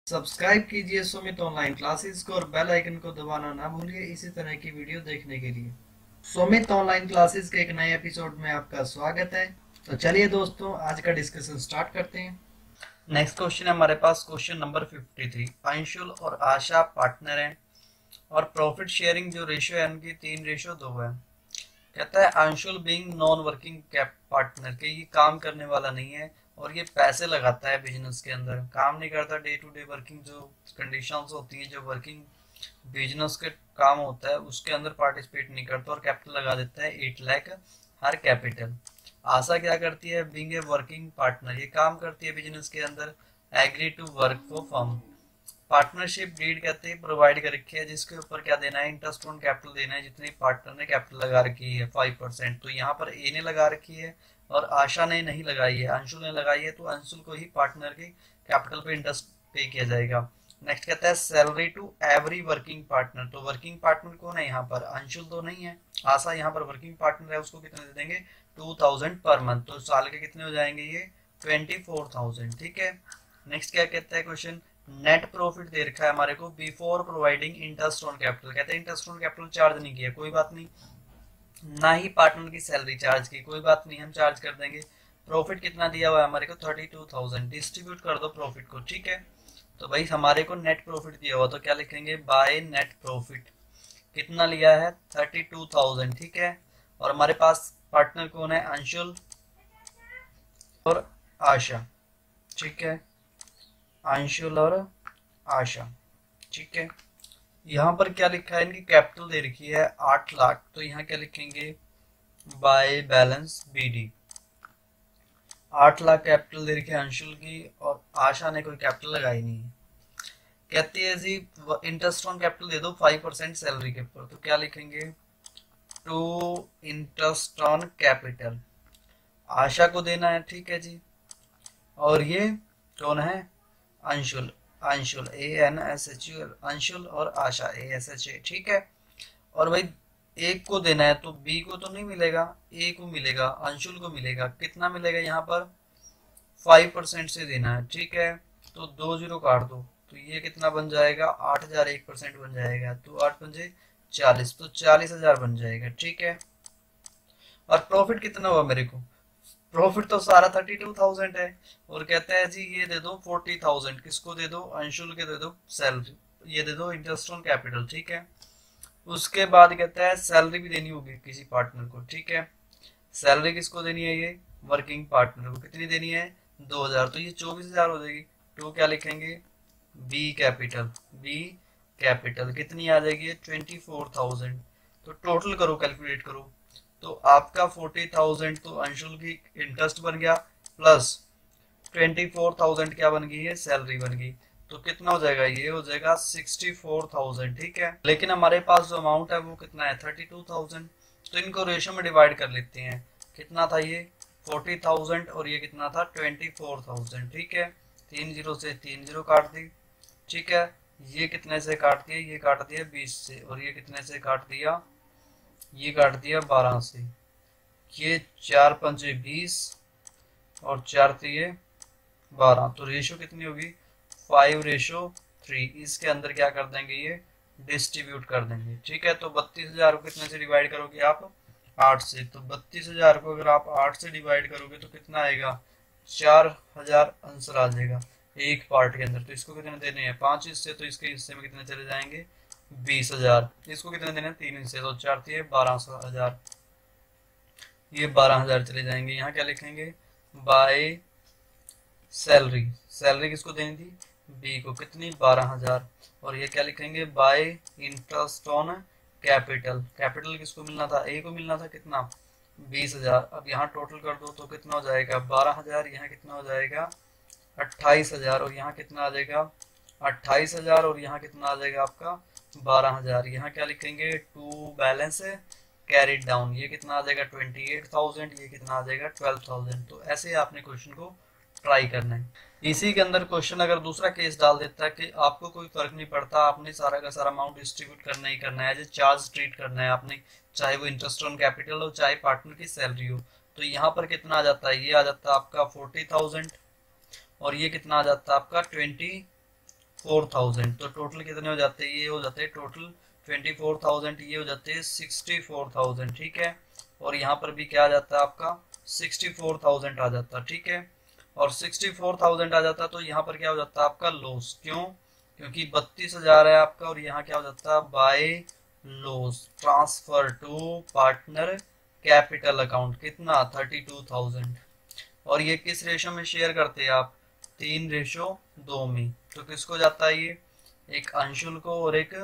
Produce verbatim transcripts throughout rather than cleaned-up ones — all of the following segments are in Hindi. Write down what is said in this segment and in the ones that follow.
सब्सक्राइब कीजिए सुमित ऑनलाइन क्लासेस को और बेल आइकन को दबाना ना भूलिए इसी तरह की वीडियो देखने के लिए। सुमित ऑनलाइन क्लासेस के एक नए एपिसोड में आपका स्वागत है। तो चलिए दोस्तों, आज का डिस्कशन स्टार्ट करते हैं। नेक्स्ट क्वेश्चन है हमारे पास, question number fifty three. Anshul और आशा पार्टनर हैं और प्रॉफिट शेयरिंग जो रेशियो है उनकी तीन रेशियो दो है। कहता है Anshul being non working cap partner के, ये काम करने वाला नहीं है और ये पैसे लगाता है बिजनेस के अंदर, काम नहीं करता। डे टू डे वर्किंग जो कंडीशंस होती हैं, जो वर्किंग बिजनेस के काम होता है उसके अंदर पार्टिसिपेट नहीं करता और कैपिटल लगा देता है एट लाख हर कैपिटल। आशा क्या करती है, बीइंग ए वर्किंग पार्टनर, ये काम करती है बिजनेस के अंदर, agree to work for firm. Partnership deed कहते हैं प्रोवाइड कर रखी है, जिसके ऊपर क्या देना है, इंटरेस्ट ऑन कैपिटल देना है, जितनी पार्टनर ने कैपिटल लगा रखी है फाइव परसेंट। तो यहाँ पर ए ने लगा रखी है और आशा ने नहीं लगाई है, अंशुल ने लगाई है, तो अंशुल को ही पार्टनर के कैपिटल पे इंटरेस्ट पे किया जाएगा। नेक्स्ट कहता है salary to every working partner, तो वर्किंग पार्टनर कौन है यहाँ पर, अंशुल तो नहीं है, आशा यहाँ पर वर्किंग पार्टनर है, उसको कितने दे देंगे, टू थाउजेंड पर मंथ। तो साल के कितने हो जाएंगे ये, ट्वेंटी फोर थाउजेंड। ठीक है। नेक्स्ट क्या कहता है क्वेश्चन, नेट प्रॉफिट दे रखा है हमारे को before providing interest on capital. कहते हैं इंटरेस्ट ऑन कैपिटल चार्ज नहीं किया, कोई बात नहीं, ना ही पार्टनर की सैलरी चार्ज की, कोई बात नहीं, हम चार्ज कर देंगे। प्रॉफिट कितना दिया हुआ है हमारे को, थर्टी टू थाउजेंड। डिस्ट्रीब्यूट कर दो प्रॉफिट को। ठीक है, तो भाई हमारे को नेट प्रॉफिट दिया हुआ, तो क्या लिखेंगे, बाय नेट प्रॉफिट। कितना लिया है, थर्टी टू थाउजेंड। ठीक है, और हमारे पास पार्टनर कौन है, अंशुल और आशा। ठीक है, अंशुल और आशा। ठीक है, यहाँ पर क्या लिखा है, इनकी कैपिटल दे रखी है आठ लाख, तो यहाँ क्या लिखेंगे, बाय बैलेंस बीडी। आठ लाख कैपिटल दे रखी है अंशुल की और आशा ने कोई कैपिटल लगाई नहीं है। कहती है जी इंटरेस्ट ऑन कैपिटल दे दो फाइव परसेंट सैलरी के ऊपर, तो क्या लिखेंगे, to interest on capital Asha को देना है। ठीक है जी, और ये कौन है, Anshul, Anshul A N S H U, Anshul और Asha A S H A. ठीक है, और भाई एक को देना है तो बी को तो नहीं मिलेगा, ए को मिलेगा, अंशुल को मिलेगा। कितना मिलेगा यहाँ पर, फाइव परसेंट से देना है। ठीक है, तो दो जीरो काट दो, तो ये कितना बन जाएगा, आठ हजार एक परसेंट बन जाएगा, तो आठ पंजे चालीस, तो चालीस हजार बन जाएगा। ठीक है, और प्रॉफिट कितना हुआ मेरे को, प्रॉफिट तो सारा थर्टी टू थाउजेंड है, और कहता है जी ये दे दो फोर्टी थाउजेंड, किसको दे दो, अंशुल के दे दो सैलरी, ये दे दो इंटरेस्ट ऑन कैपिटल। ठीक है, उसके बाद कहता है सैलरी भी देनी होगी किसी पार्टनर को। ठीक है, सैलरी किसको देनी है, ये वर्किंग पार्टनर को। कितनी देनी है, दो हजार, तो ये चौबीस हजार हो जाएगी। तो क्या लिखेंगे, बी कैपिटल, बी कैपिटल कितनी आ जाएगी, ट्वेंटी फोर थाउजेंड। तो टोटल करो, कैलकुलेट करो, तो आपका फोर्टी थाउजेंड तो अंशुल की इंटरेस्ट बन गया, प्लस ट्वेंटी फोर थाउजेंड क्या बन गई है, सैलरी बन गई। तो कितना हो जाएगा, ये हो जाएगा सिक्सटी फोर थाउजेंड। ठीक है, लेकिन हमारे पास जो अमाउंट है वो कितना है, थर्टी टू थाउजेंड। तो इनको रेशियो में डिवाइड कर लेते हैं। कितना था ये, फोर्टी थाउजेंड, और ये कितना था, ट्वेंटी फोर थाउजेंड। ठीक है, तीन जीरो से तीन जीरो काट दी। ठीक है, ये कितने से काट दिया, ये काट दिया बीस से, और ये कितने से काट दिया, ये काट दिया बारह से। ये चार पंचे बीस और चार तीये बारह, तो रेशो कितनी होगी, फाइव रेशो थ्री। इसके अंदर क्या कर देंगे, ये डिस्ट्रीब्यूट कर देंगे। ठीक है, तो बत्तीस हजार को कितने से डिवाइड करोगे आप, आठ से, तो बत्तीस हजार को अगर आप आठ से डिवाइड करोगे तो कितना आएगा, चार हजार आंसर आ जाएगा एक पार्ट के अंदर। तो इसको कितने देने हैं, पांच हिस्से, तो इसके हिस्से में कितने चले जाएंगे, बीस हजार। इसको कितने देने, तीन हिस्से, तो चार तीन बारह हजार, ये बारह हजार चले जाएंगे। यहाँ क्या लिखेंगे, बाय सैलरी, सैलरी किसको देनी थी, बी को, कितनी, बारह हजार। और ये क्या लिखेंगे, by interest on capital, capital किसको मिलना था, ए को मिलना था, कितना, बीस हजार। अब यहाँ टोटल कर दो तो कितना हो जाएगा, बारह हजार, यहाँ कितना हो जाएगा, अट्ठाईस हजार, और यहाँ कितना आ जाएगा, अट्ठाईस हजार, और यहाँ कितना आ जाएगा आपका, बारह हजार। यहाँ क्या लिखेंगे, टू बैलेंस कैरिड डाउन, ये कितना आ जाएगा, ट्वेंटी एट थाउजेंड, ये कितना आ जाएगा, ट्वेल्व थाउजेंड। तो ऐसे आपने क्वेश्चन को ट्राई करना है। इसी के अंदर क्वेश्चन अगर दूसरा केस डाल देता है कि आपको कोई फर्क नहीं पड़ता, आपने सारा का सारा अमाउंट डिस्ट्रीब्यूट करना ही करना है, एज ए चार्ज ट्रीट करना है आपने, चाहे वो इंटरेस्ट ऑन कैपिटल हो चाहे पार्टनर की सैलरी हो। तो यहाँ पर कितना आ जाता है, ये आ जाता है आपका फोर्टी थाउजेंड, और ये कितना आ जाता है आपका ट्वेंटी फोर थाउजेंड। तो टोटल कितने हो जाते हैं, ये हो जाते हैं टोटल ट्वेंटी फोर थाउजेंड, ये हो जाते हैं सिक्सटी फोर थाउजेंड। ठीक है, और यहाँ पर भी क्या आ जाता है आपका सिक्सटी फोर थाउजेंड आ जाता है। ठीक है, और सिक्सटी फोर थाउजेंड आ जाता है तो यहाँ पर क्या हो जाता है आपका लॉस। क्यों? क्योंकि बत्तीस हजार है आपका, और यहाँ क्या हो जाता है by loss transfer to partner capital account, कितना थर्टी टू थाउजेंड। और ये किस रेशो में शेयर करते हैं आप, तीन रेशो दो में। तो किसको जाता है ये, एक अंशुल को और एक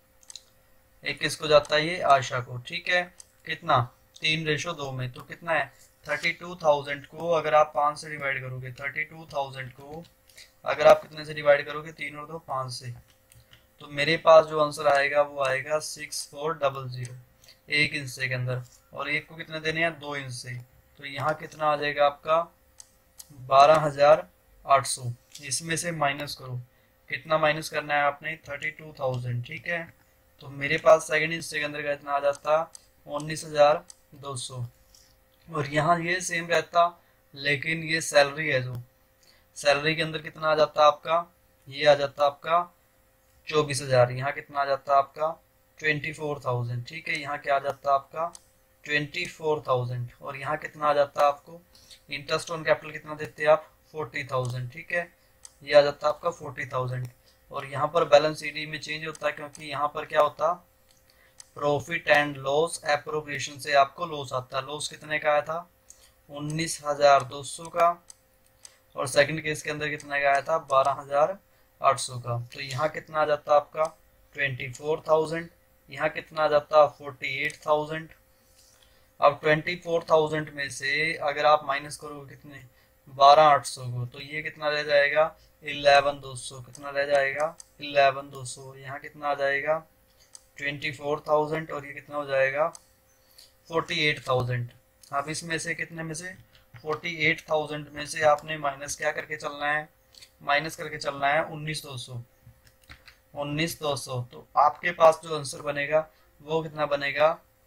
एक किसको जाता है, ये आशा को। ठीक है, कितना तीन रेशो दो में, तो कितना है थर्टी टू थाउजेंड को अगर आप पांच से डिवाइड करोगे, थर्टी टू थाउजेंड को अगर आप कितने से डिवाइड करोगे, तीन और दो पांच से, तो मेरे पास जो आंसर आएगा वो आएगा सिक्स फोर डबल जीरो, एक हिस्से के अंदर। और एक को कितने देने हैं, दो हिस्से, तो यहाँ कितना आ जाएगा आपका बारह हजार आठ सौ। इसमें से माइनस करो, कितना माइनस करना है आपने, थर्टी टू थाउजेंड। ठीक है, तो मेरे पास सेकंड हिस्से के अंदर कितना आ जाता उन्नीस हजार दो सौ। और यहाँ ये सेम रहता, लेकिन ये सैलरी है, जो सैलरी के अंदर कितना आ जाता आपका, ये आ जाता आपका चौबीस हजार। यहाँ कितना आ जाता आपका ट्वेंटी फोर थाउजेंड। ठीक है, यहाँ क्या आ जाता आपका ट्वेंटी फोर थाउजेंड। और यहाँ कितना आ जाता आपको, इंटरेस्ट ऑन कैपिटल कितना देते हैं आप, फोर्टी थाउजेंड। ठीक है, ये आ जाता आपका फोर्टी थाउजेंड। और यहाँ पर बैलेंस शीट में चेंज होता है, क्योंकि यहाँ पर क्या होता, प्रॉफिट एंड लॉस एप्रोप्रिएशन से आपको लॉस आता है। लॉस कितने का आया था, उन्नीस हजार दो सौ का, और सेकंड केस के अंदर कितना का आया था, बारह हजार आठ सौ का। तो यहाँ कितना आ जाता आपका ट्वेंटी फोर थाउजेंड, यहाँ कितना आ जाता फोर्टी एट थाउजेंड। अब ट्वेंटी फोर थाउजेंड में से अगर आप माइनस करोगे कितने, बारह आठ सौ को, तो ये कितना रह जाएगा इलेवन दो सौ। कितना रह जाएगा इलेवन दो सौ। यहाँ कितना आ जाएगा ट्वेंटी फोर थाउजेंड, और ये कितना हो जाएगा फोर्टी एट थाउजेंड। अब इसमें से कितने में से, फोर्टी एट थाउजेंड में से आपने माइनस क्या करके चलना है, माइनस करके चलना है उन्नीस दो सौ, उन्नीस दो सौ। तो आपके पास जो आंसर बनेगा वो कितना बनेगा,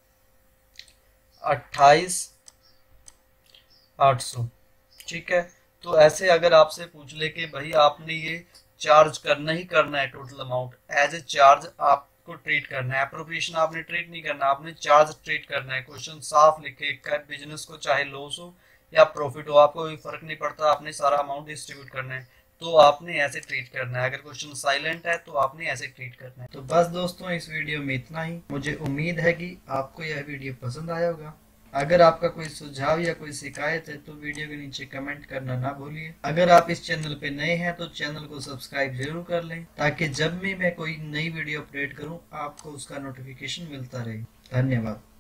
अट्ठाईस आठ सौ। ठीक है, तो ऐसे अगर आपसे पूछ ले कि भाई आपने ये चार्ज करना ही करना है, total amount as a charge आपको ट्रीट करना है, एप्रोप्रिएशन आपने ट्रीट नहीं करना, आपने चार्ज ट्रीट करना है। क्वेश्चन साफ लिखे, बिजनेस को चाहे लॉस हो या प्रॉफिट हो, आपको कोई फर्क नहीं पड़ता, आपने सारा अमाउंट डिस्ट्रीब्यूट करना है, तो आपने ऐसे ट्रीट करना है। अगर क्वेश्चन साइलेंट है तो आपने ऐसे ट्रीट करना है। तो बस दोस्तों, इस वीडियो में इतना ही। मुझे उम्मीद है कि आपको यह वीडियो पसंद आया होगा। अगर आपका कोई सुझाव या कोई शिकायत है तो वीडियो के नीचे कमेंट करना ना भूलिए। अगर आप इस चैनल पे नए हैं तो चैनल को सब्सक्राइब जरूर कर लें, ताकि जब भी मैं कोई नई वीडियो अपडेट करूं आपको उसका नोटिफिकेशन मिलता रहे। धन्यवाद।